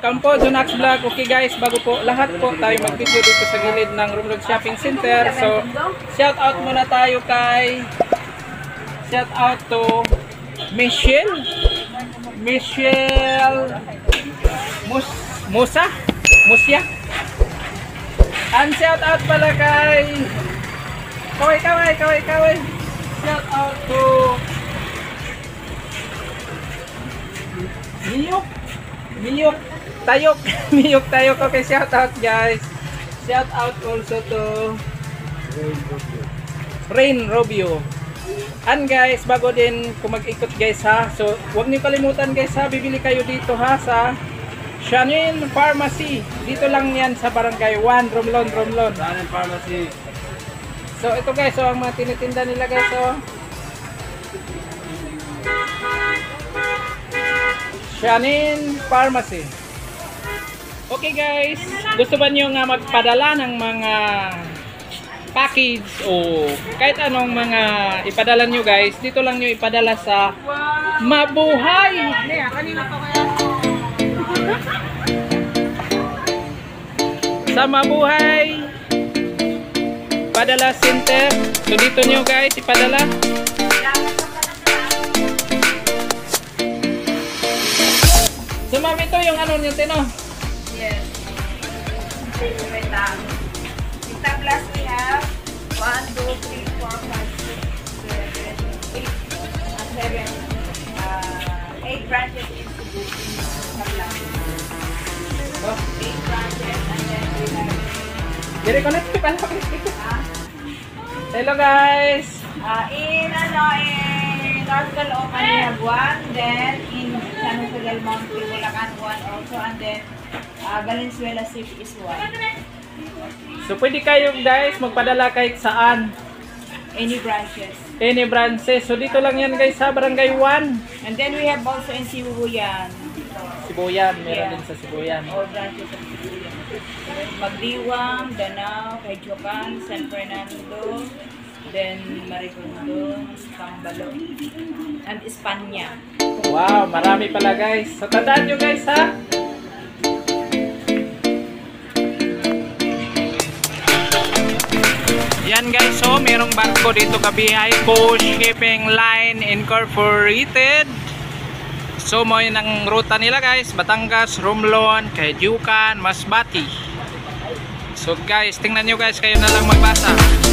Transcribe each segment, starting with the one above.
welcome po Jonax Vlog. Okay guys, bago po lahat po tayo mag-video dito sa gilid ng Romlon Shopping Center. So, shout out muna tayo kay to Michelle Musya. And shout out pala kay Kaway. Shout out to Miyok Tayok. Okay, shout out guys. Shout out also to Rain Robio. And guys, bago din kung mag-ikot guys ha. So, huwag niyo kalimutan guys ha, bibili kayo dito ha sa Shanin Pharmacy. Dito lang yan sa Barangay 1, Romlon. Shanin Pharmacy. So, ito guys, so ang mga tinitinda nila guys, so Shanin Pharmacy. Okay guys, gusto ba nyo nga magpadala ng mga package o kahit anong mga ipadala nyo guys, dito lang nyo ipadala sa Mabuhay. Sa Mabuhay Padala Center. So dito nyo guys ipadala. So ma'am, ito yung ano nyo tino? Yes. Wait lang. Kita plus we have 1, 2, 3, 4, 5, 6, 7, 8. 8 branches in Cebu. Tabla. 8 branches and then we have... Dire-connect pa pala. Hello guys! In North Caloocan we have 1, then in San Jose del Monte, Bulacan 1 also, and then Valenzuela City is 1. So pwede kayo guys magpadala kahit saan. Any branches. Any branches. So dito lang yan guys sa Barangay 1. And then we have also in Sibuyan. Sibuyan, meron din sa Sibuyan. All branches of Sibuyan. Magdiwang, Danao, Kajukan, San Fernando, then Maricondo, Pambalo, and Espanya. Wow, marami pala guys. So tandaan nyo guys ha. Yan guys, so merong barko dito Kabihay Coast Shipping Line Incorporated. So mo yun ang ruta nila guys, Batangas, Romlon, Kajukan, Masbati. So guys, tingnan nyo guys, kayo na lang magbasa.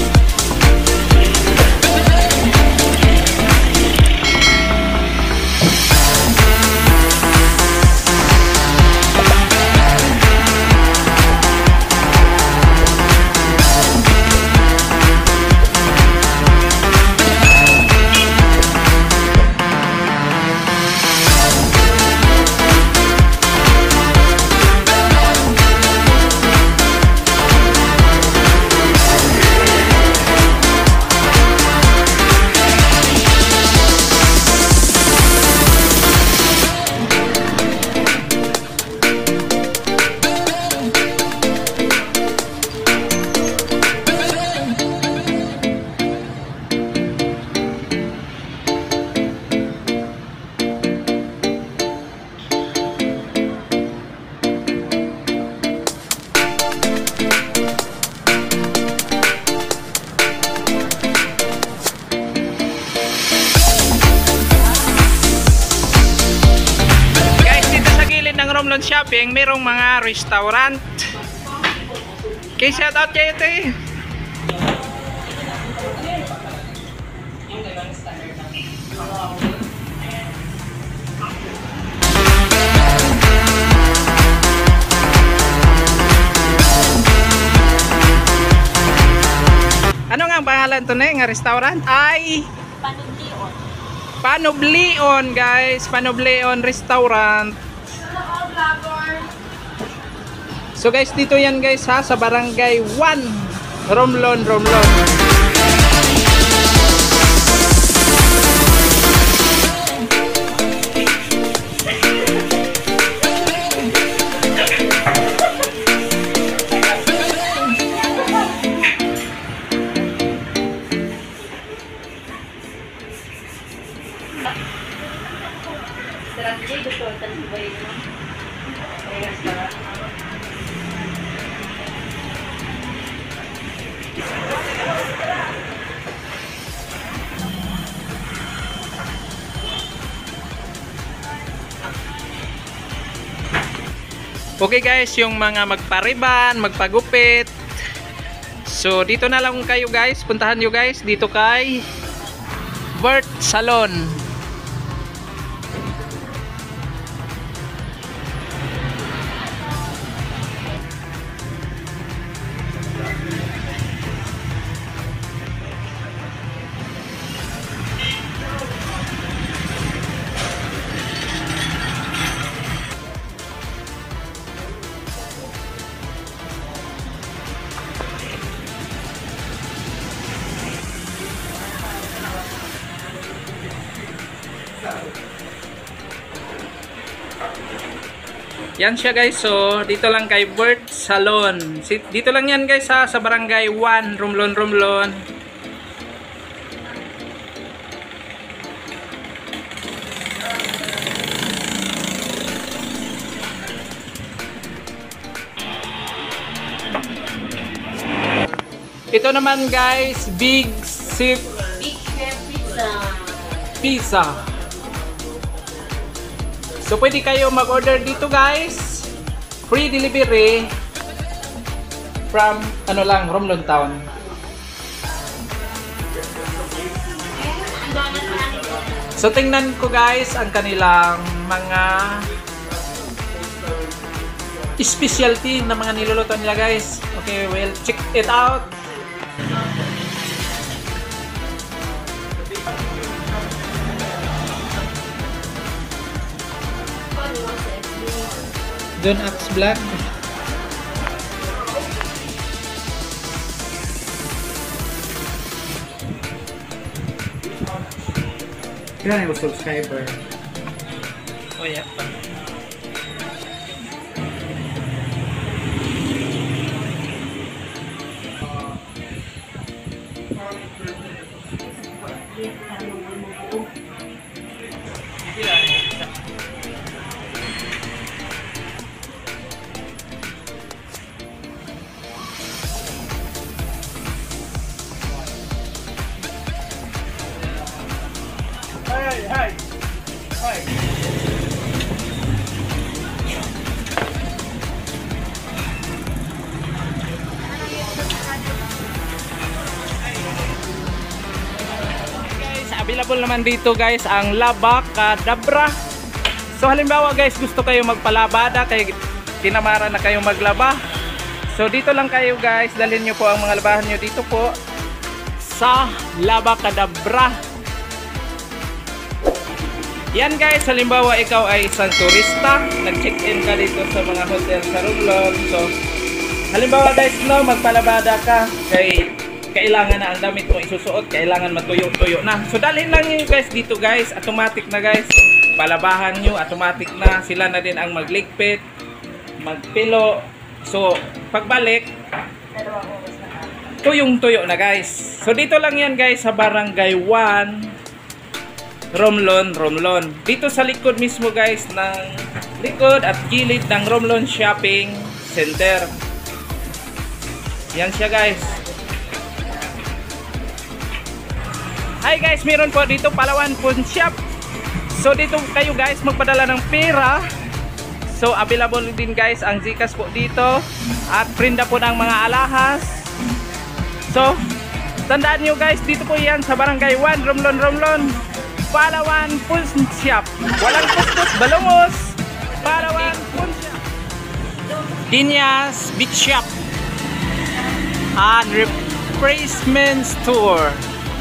Romlon Shopping, merong mga restaurant. Okay, shout out kayo ito eh. Ano nga ang pangalan to na nga restaurant? Ay Panoblion guys, Panoblion Restaurant. So guys, dito yan guys ha, sa Barangay 1, Romlon. Okay guys, yung mga magpariban, magpagupit. So dito na lang kayo guys, puntahan nyo guys dito kay Vert Salon. Yan siya guys, so dito lang kay Vert Salon. Dito lang yan guys ha, sa Barangay 1, Romblon, Romblon. Ito naman guys, Big Chef Pizza. So pwede kayo mag-order dito guys. Free delivery from ano lang, Romblon Town. So tingnan ko guys ang kanilang mga specialty na mga niluluto nila guys. Okay, well, check it out. Don Axe Vlog. Kailan ako subscriber? Oh yeah. Hi. Guys, available naman dito guys ang Laba Kadabra. So halimbawa guys, gusto kayo magpalabada, kay tinamara na kayo maglaba. So dito lang kayo guys, dalhin nyo po ang mga labahan nyo dito po sa Laba Kadabra. Yan guys, halimbawa ikaw ay isang turista, nag-check-in ka dito sa mga hotel sa Romblon. So, halimbawa guys, no, magpalabada ka, kailangan na ang damit mo isusuot, kailangan matuyo-tuyo na. So, dalhin lang nyo guys dito guys, automatic na guys, palabahan nyo, automatic na, sila na din ang magligpit, magpilo. So, pagbalik, tuyong-tuyo na guys. So, dito lang yan guys sa Barangay 1, Romblon. Dito sa likod mismo guys, ng likod at gilid ng Romblon Shopping Center. Yan siya guys. Hi guys, meron po dito Palawan Pawn Shop. So dito kayo guys magpadala ng pera. So available din guys ang Gcash po dito. At prinda po ng mga alahas. So tandaan nyo guys, dito po yan sa Barangay 1, Romblon. Palawan Pawn Shop. Walang kuskus, balungos. Palawan Pawn Shop. Dinyas Beach Shop. And Replacement Store.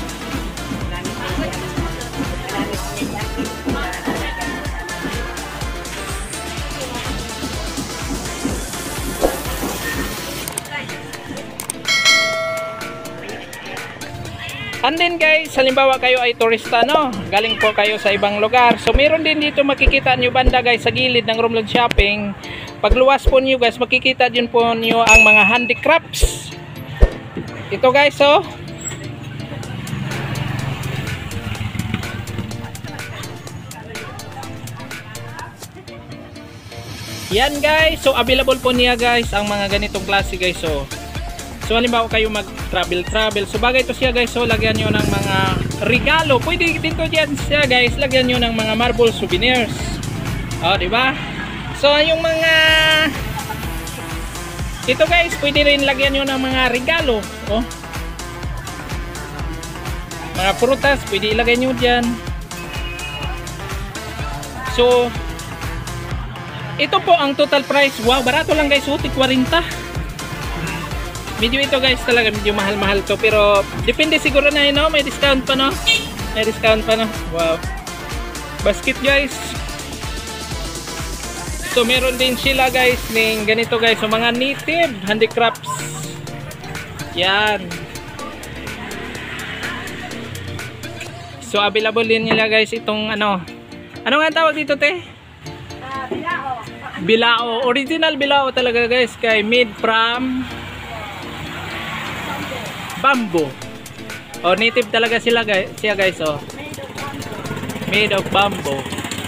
And then guys, halimbawa kayo ay turista, no? Galing po kayo sa ibang lugar. So meron din dito makikita nyo banda guys sa gilid ng Romblon Shopping. Pagluwas po nyo guys, makikita din po nyo ang mga handicrafts. Ito guys, oh. Yan guys, so available po niya guys ang mga ganitong klase guys. So halimbawa kayo mag-travel, so bagay to siya guys. So lagyan nyo ng mga regalo. Pwede dito dyan siya guys, lagyan nyo ng mga marble souvenirs. Diba? So yung mga ito guys, pwede rin lagyan nyo ng mga regalo. Mga prutas, pwede ilagay nyo dyan. So ito po ang total price. Wow, barato lang guys, 40. Medyo ito guys talaga medyo mahal-mahal to, pero depende siguro na yun, no? May discount pa, no? May discount pa, no? Wow. Basket guys. So meron din sila guys ng ganito guys, so mga native handicrafts. Yan. So available din nila guys itong ano nga tawag dito, te? Bilao. Bilao, original bilao talaga guys, kay made from bamboo. Native talaga sila guys, made of bamboo.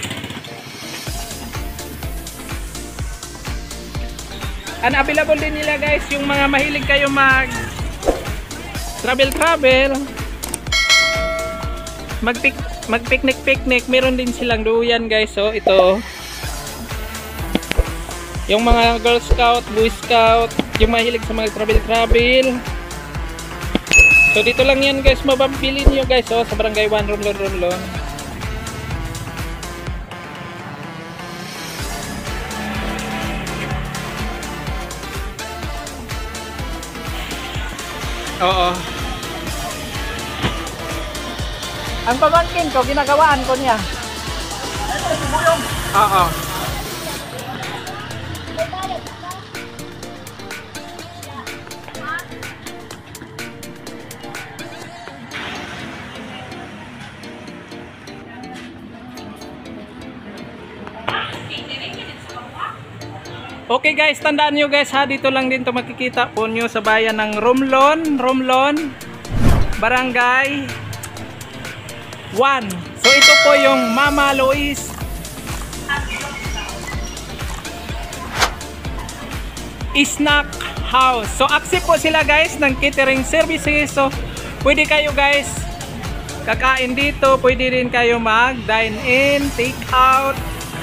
And available din nila guys yung mga mahilig kayo mag travel, mag picnic, meron din silang duyan guys. So ito yung mga Girl Scout, Boy Scout, yung mahilig sa mga travel. So dito lang yan guys, mababilin nyo guys, sa Barangay 1 Romblon. Oo. Ang pamangkin ko, ginagawaan ko niya. Oo. Okay guys, tandaan nyo guys ha, dito lang din to makikita po nyo sa bayan ng Romblon, Barangay 1. So ito po yung Mama Lois Snack House. So accept po sila guys ng catering services. So pwede kayo guys kakain dito, pwede rin kayo mag dine in, take out.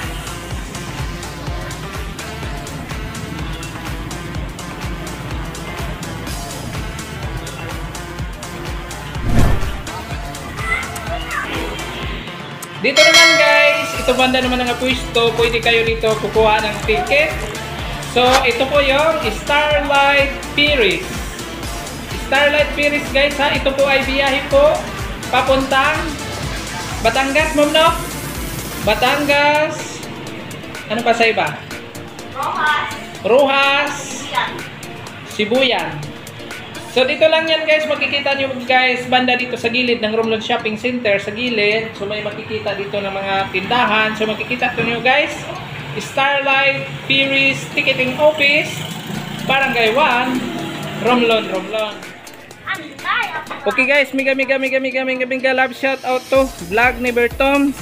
Dito naman guys, ito banda naman ng pwesto, pwede kayo dito kukuha ng ticket. So ito po yung Starlight Piris. Starlight Piris guys ha, ito po ay biyahe po papuntang Batangas, ma'am, no? Batangas. Ano pa sa iba? Rojas. Sibuyan. So dito lang yan guys, makikita nyo guys banda dito sa gilid ng Romblon Shopping Center, sa gilid. So may makikita dito ng mga tindahan. So makikita nyo guys, Starlight Piris Ticketing Office, Barangay 1, Romblon. Okay guys, mega love shout out to Vlog ni Bertoms,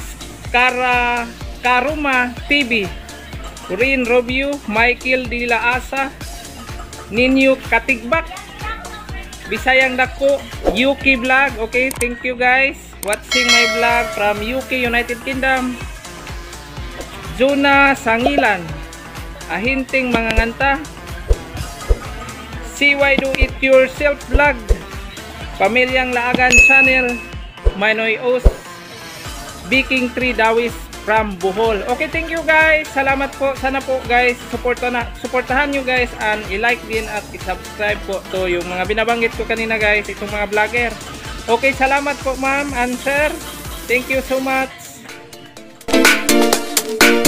Karuma TV, Rin Robio, Michael Dila Asa, Ninyo Katigbak, Bisayang Dako, Yuki Vlog. Okay, thank you guys watching my vlog from UK, United Kingdom. Juna Sangilan, Ahinting Manganganta, CY Do It Yourself Vlog, Pamilyang Laagan Channel, Manoy Os, Baking Tree Dawis from Bohol. Okay, thank you guys. Salamat po. Sana po guys, suportahan nyo guys, and i-like din at i-subscribe po to yung mga binabanggit ko kanina guys, itong mga vlogger. Okay, salamat po ma'am and sir. Thank you so much.